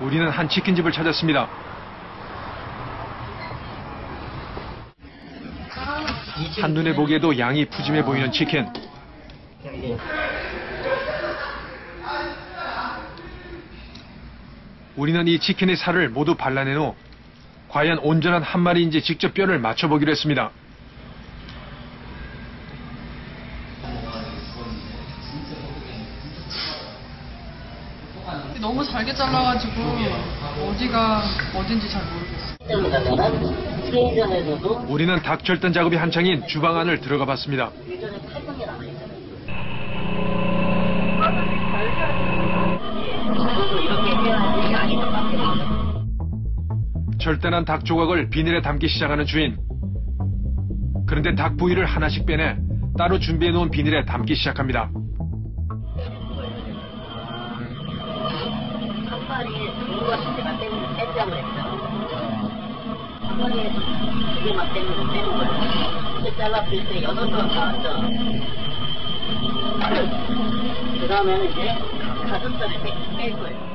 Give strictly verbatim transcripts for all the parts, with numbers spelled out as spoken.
우리는 한 치킨집을 찾았습니다. 한눈에 보기에도 양이 푸짐해 보이는 치킨. 우리는 이 치킨의 살을 모두 발라낸 후 과연 온전한 한 마리인지 직접 뼈를 맞춰보기로 했습니다. 너무 잘게 잘라가지고 어디가 어딘지 잘 모르겠어요. 우리는 닭 절단 작업이 한창인 주방 안을 들어가 봤습니다. 절단한 닭 조각을 비닐에 담기 시작하는 주인. 그런데 닭 부위를 하나씩 빼내 따로 준비해 놓은 비닐에 담기 시작합니다. 한 마리에 두 개만 빼면 뺀다고 했죠. 한 마리에 두 개만 빼면 빼는 거예요. 이렇게 잘랐을 때 여덟 번 나왔죠. 그 다음에는 이제 가슴살을 뺄 거예요.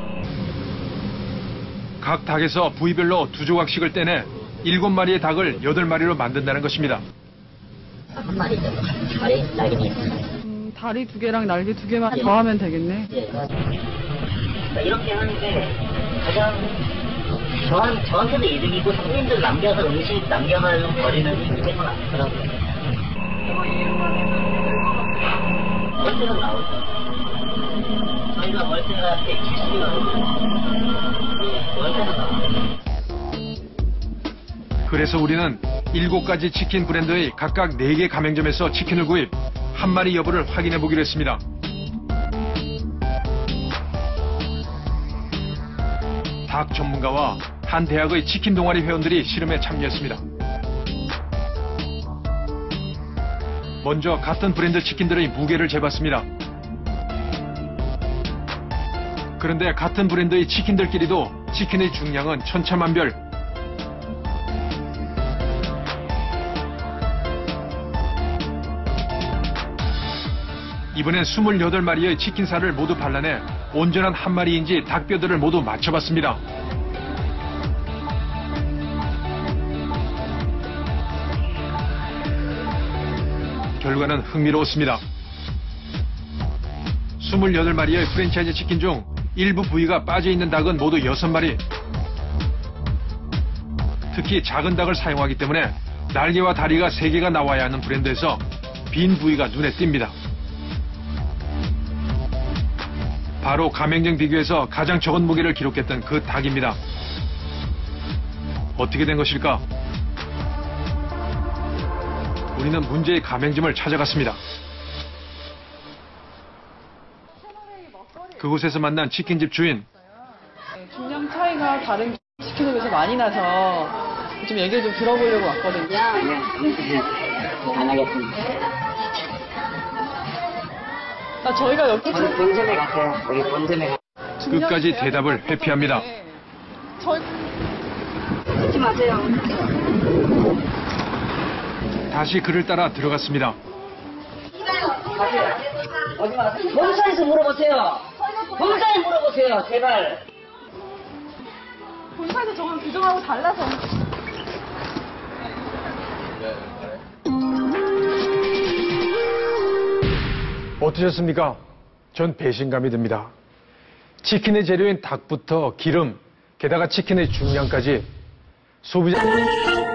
각 닭에서 부위별로 두 조각씩을 떼내 일곱 마리의 닭을 여덟 마리로 만든다는 것입니다. 한 마리죠. 다리, 날개 두 개. 음, 다리 두 개랑 날개 두 개만 더하면 되겠네. 예. 그러니까 이렇게 하는데 가장 저한, 저한테도 이득이고 손님들 남겨서 음식 남겨가지고 버리는 이득은 많더라고요. 월세는 나오죠. 저희가 월세가 백칠십이거든요. 예, 월세는 나오죠. 그래서 우리는 일곱 가지 치킨 브랜드의 각각 네 개 가맹점에서 치킨을 구입, 한 마리 여부를 확인해 보기로 했습니다. 닭 전문가와 한 대학의 치킨 동아리 회원들이 실험에 참여했습니다. 먼저 같은 브랜드 치킨들의 무게를 재봤습니다. 그런데 같은 브랜드의 치킨들끼리도 치킨의 중량은 천차만별. 이번엔 스물여덟 마리의 치킨살을 모두 발라내 온전한 한 마리인지 닭뼈들을 모두 맞춰봤습니다. 결과는 흥미로웠습니다. 스물여덟 마리의 프랜차이즈 치킨 중 일부 부위가 빠져있는 닭은 모두 여섯 마리. 특히 작은 닭을 사용하기 때문에 날개와 다리가 세 개가 나와야 하는 브랜드에서 빈 부위가 눈에 띕니다. 바로 가맹점 비교에서 가장 적은 무게를 기록했던 그 닭입니다. 어떻게 된 것일까? 우리는 문제의 가맹점을 찾아갔습니다. 그곳에서 만난 치킨집 주인. 중량 차이가 다른 치킨에 비해서 많이 나서 좀 얘기를 좀 들어보려고 왔거든요. 네, 안 하겠습니다. 나 저희가 여기 본점에 가세요. 우리 본점에 가. 끝까지 대답을 회피합니다. 저희 듣지 마세요. 다시 그를 따라 들어갔습니다. 가세요. 어디 가세요? 본사에서 물어보세요. 본사에 물어보세요. 제발. 본사에서 저건 규정하고 달라서. 어떠셨습니까? 전 배신감이 듭니다. 치킨의 재료인 닭부터 기름, 게다가 치킨의 중량까지 소비자...